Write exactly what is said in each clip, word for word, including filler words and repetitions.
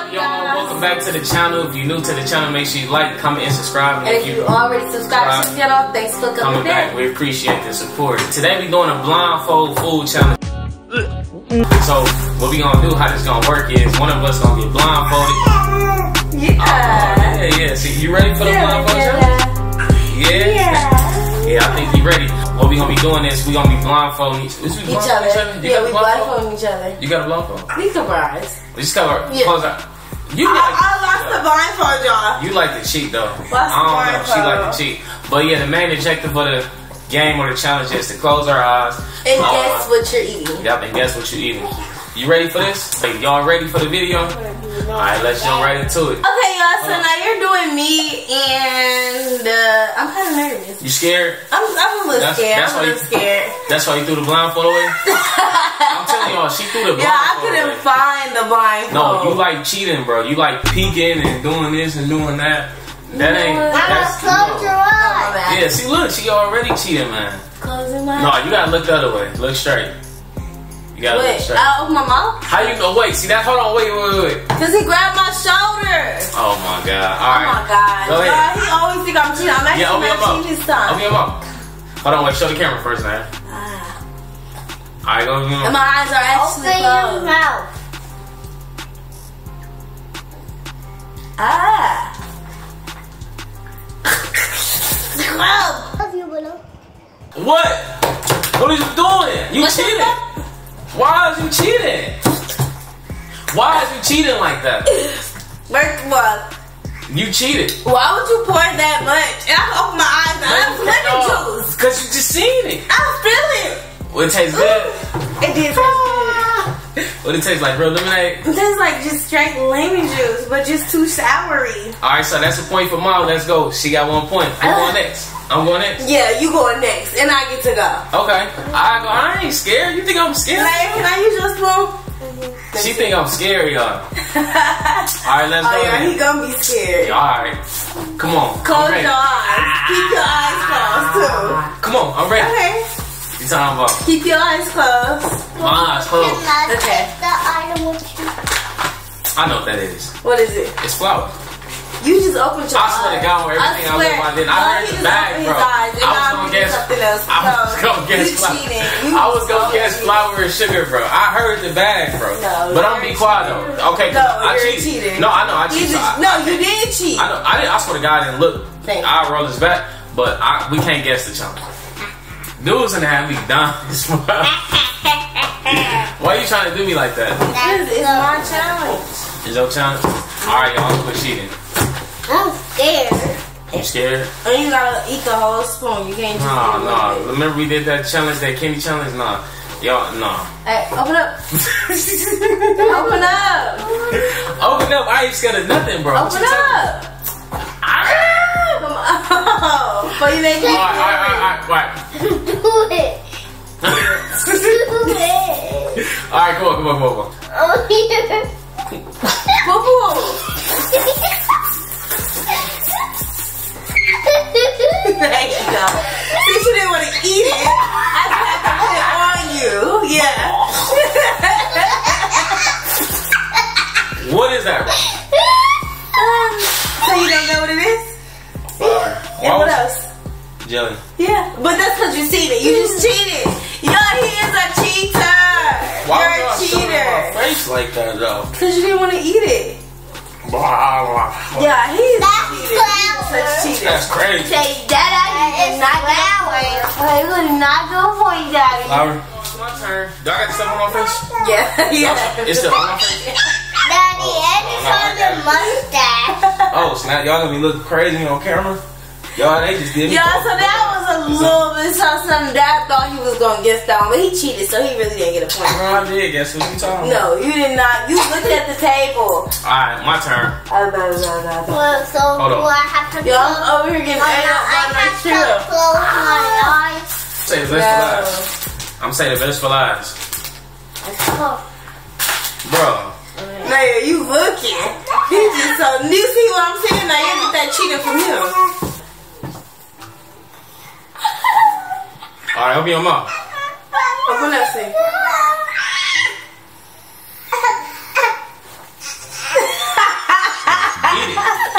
up, y'all? Welcome back to the channel. If you're new to the channel, make sure you like, comment, and subscribe. And, and if you, you already subscribed to the channel, thanks for coming, coming back. We appreciate the support. Today we doing a blindfold food challenge. So what we gonna do, how this gonna work is one of us gonna get blindfolded. Yeah. Uh, yeah, yeah. So you ready for the yeah, blindfold yeah. challenge? Yeah. Yeah. Yeah, I think you ready. What we gonna be doing is we gonna be blindfolding each, each, each other. Each other? Yeah, we blindfolding each other. You got a blindfold? We surprised. We just cover. Yeah. Close out. You I, like, I lost the blindfold, y'all. You like to cheat though. Lost I don't know. the She like to cheat. But yeah, the main objective for the game or the challenge is to close our eyes and uh, guess what you're eating. Yep, and guess what you're eating. You ready for this? Hey, y'all ready for the video? Alright, let's jump right into it. Okay, y'all, so now you're doing me, and uh, I'm kind of nervous. You scared? I'm, I'm a little that's, scared. That's I'm a little you, scared. That's why you threw the blindfold away? I'm telling y'all, she threw the blindfold Yeah, I couldn't away. find the blindfold. No, you like cheating, bro. You like peeking and doing this and doing that. That ain't. That's, close your eyes. Yeah, see, look, she already cheating, man. Closing my No, you gotta look the other way. Look straight. You gotta wait, look straight. I open my mouth? How you know? Wait, see that? Hold on, wait, wait, wait. Cause he grabbed my shoulder. Oh my god! All Oh right. my god! Go ahead. God, he always think I'm cheating. I'm actually Yeah, open your not mouth. cheating this time. Open your mouth. Hold on, wait. Show the camera first, man. Ah. All right, go open your And mouth. my eyes are actually Open closed. your mouth. Ah. What? What are you doing? You What's cheating? that? Why is you cheating? Why is you cheating like that? First of all, You cheated. why would you pour that much? And I can open my eyes now. That's lemon juice. Cause you just seen it. I feel it. Well, it tastes good. It did taste good. What it tastes like? Real lemonade. It tastes like just straight lemon juice, but just too soury. All right, so that's a point for Mom. Let's go. She got one point. I'm going next. I'm going next. Yeah, you going next, and I get to go. Okay. I go. I ain't scared. You think I'm scared? Can I, can I use your spoon? She think I'm scary, y'all. All right, let's Oh go. yeah, then. he gonna be scared. All right. Come on. Close I'm ready. your eyes. Keep your eyes closed too. Come on. I'm ready. Okay. You talking about? Keep your eyes closed. My eyes closed. Okay. The item with you. I know what that is. What is it? It's flour. You just opened your I eyes. swear to God, where everything I, swear. look like did. I No, heard he the just bag, opened bro. his eyes, and I was now gonna I'm guess. something else. I was No, gonna guess you flour. cheating. You I was gonna so guess cheating. flour and sugar, bro. I heard the bag, bro. No, but I'm you're be quiet though. Okay, No, I you're cheated. cheating. No, I know I You cheated. just, I, no, I you can't- did cheat. I know. I didn't. I swear to God, I didn't look. Thank you. I roll his back, but I, we can't guess the challenge. Dudes gonna have me done. Why are you trying to do me like that? Because it's my challenge. Is your challenge? All right, y'all. Quit cheating. I'm scared. You scared? And you gotta eat the whole spoon. You can't just Nah, eat nah. one. Remember we did that challenge, that candy challenge? Nah. Y'all, nah. Hey, open up. Open up. Open up. I ain't scared of nothing, bro. What Open you talking- up. Come on. Before you make it. All right, all right, all right, all right. Do it. Do it. All right, come on, come on, come on, come on. Oh, yeah. Boo boo. There you go. Since you didn't want to eat it, I just had to put it on you. Yeah. What is that, bro? So you don't know what it is? And what else? Jelly. Yeah, but that's because you seen it. You just cheated. Yo, he is a cheater. Why You're would a y'all show me cheater. my face like that, though? Because you didn't want to eat it. Blah, blah, blah. Yeah, he's a That's cheater. He's such a cheater. That's crazy. Say, Dada, you did not go for you. Hey, you did not go for you, Daddy. Flower. It's my turn. Do I got stuff on my face? Yeah, yeah. It's still on my face? Daddy, and it's on the mustache. Oh, snap. Y'all gonna be looking crazy on camera? Y'all, they just did me. Yeah, so that was a little bit so something that I thought he was gonna guess down, but he cheated, so he really didn't get a point. No, I did. Guess what you talking about? No, you did not. You looked at the table. Alright, my turn. Oh, no, no, no, no. Well, so Hold on. do I have to Yo, close? I'm over here getting ate up by I my have to syrup. close my eyes. Say the best for last. I'm saying the best for last. Oh. Bro. Now you looking. He just so, you see what I'm saying? Now you get that cheating from him. Alright, open your mouth. Open up, see.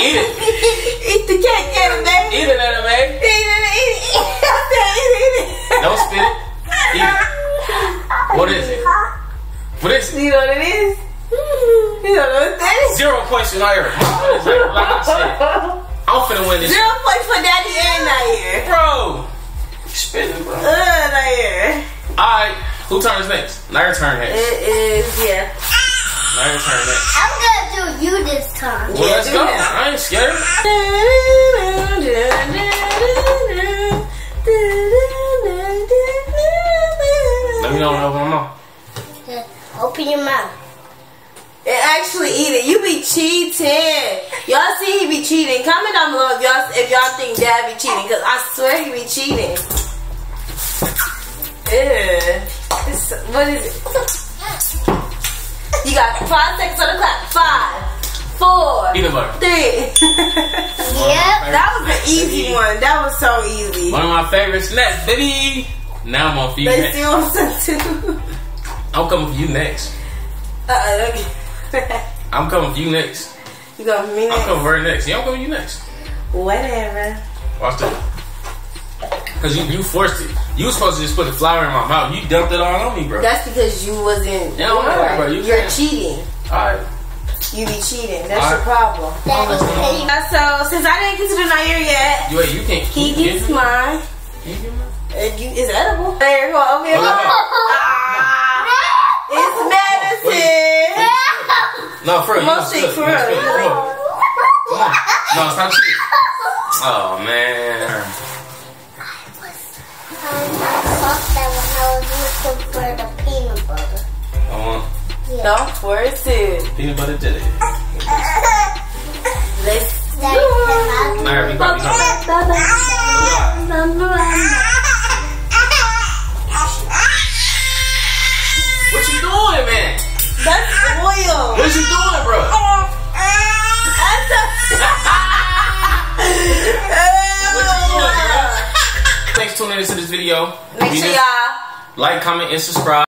Eat it. Eat the cake, Anna Mae. Eat it, Anna Mae. Eat it, eat it. I said eat it, eat it. Don't spit it. Eat it. What is it? What is it? You know what it is? You don't know what that is? Zero points for Nair. Like, like I said, I'm finna win this. Zero points for Daddy and Nair. Bro. Spitting, bro. Uh, Nair. Alright, who turns next? Nair turn next. It is, yeah. Nair turn next. I'm gonna do you this time. Well, Yeah, let's do go. that. I ain't scared. Let me know when I open my mouth. Open your mouth. And actually eat it. You be cheating. Y'all see he be cheating. Comment down below if y'all if y'all think Dad be cheating, because I swear he be cheating. Ew. It's, what is it? You got five seconds on the clock. Five, four, Peanut butter. three. Yep. That was an easy one. That was so easy. One of my favorite snacks, baby. Now I'm on for you They next. still want some too. I'm coming for you next. Uh-uh, okay. I'm coming for you next. You go for me I'm next? coming for her next. Yeah, I'm coming for you next. Whatever. Watch this. Cause you, you forced it. You was supposed to just put the flour in my mouth. You dumped it all on me, bro. That's because you wasn't. Yeah, don't worry, bro. You You're can't. cheating. Alright. You be cheating. That's All your right. problem. Daddy, Uh, so since I didn't get to the Nair yet, You wait, you can't. he you gets can't- mine. you get mine? Uh, you, it's edible. There you go. Over here. Oh, no, no. Ah, it's medicine. No, for real. you Most gonna thing spit it. for You gonna real. spit it. Come on. Come on. No, stop cheating. Oh, man. I thought that when I was looking for the peanut butter. I want Yeah. Don't force it. peanut butter jelly. Let's Daddy, do can it. I Nair, be quiet, be What you doing, man? That's oil. What you doing, bro? That's a- Thanks for tuning into this video. Make We sure just y'all like, comment, and subscribe.